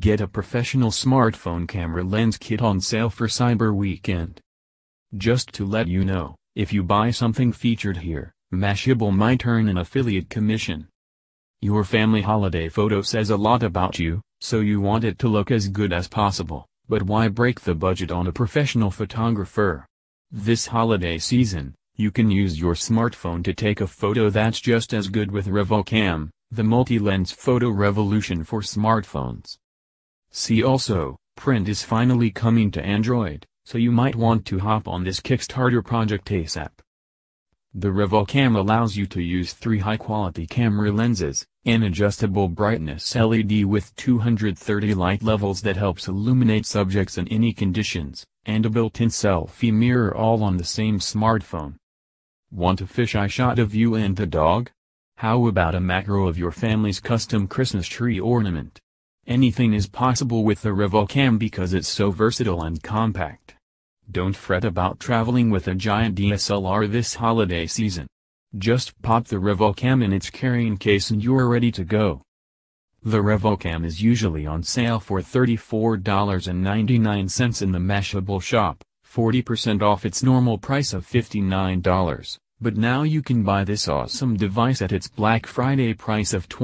Get a professional smartphone camera lens kit on sale for Cyber Weekend. Just to let you know, if you buy something featured here, Mashable might earn an affiliate commission. Your family holiday photo says a lot about you, so you want it to look as good as possible, but why break the budget on a professional photographer? This holiday season, you can use your smartphone to take a photo that's just as good with RevolCam, the multi-lens photo revolution for smartphones. See also, Prynt is finally coming to Android, so you might want to hop on this Kickstarter project ASAP. The RevolCam allows you to use 3 high-quality camera lenses, an adjustable brightness LED with 230 light levels that helps illuminate subjects in any conditions, and a built-in selfie mirror all on the same smartphone. Want a fisheye shot of you and the dog? How about a macro of your family's custom Christmas tree ornament? Anything is possible with the RevolCam because it's so versatile and compact. Don't fret about traveling with a giant DSLR this holiday season. Just pop the RevolCam in its carrying case and you're ready to go. The RevolCam is usually on sale for $34.99 in the Mashable shop, 40% off its normal price of $59, but now you can buy this awesome device at its Black Friday price of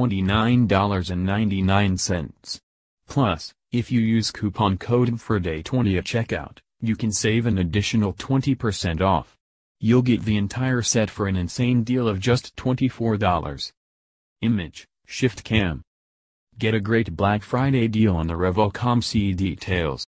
$29.99. Plus, if you use coupon code FRIDAY20 at checkout, you can save an additional 20% off. You'll get the entire set for an insane deal of just $24. Image, Shift Cam. Get a great Black Friday deal on the RevolCam. See details.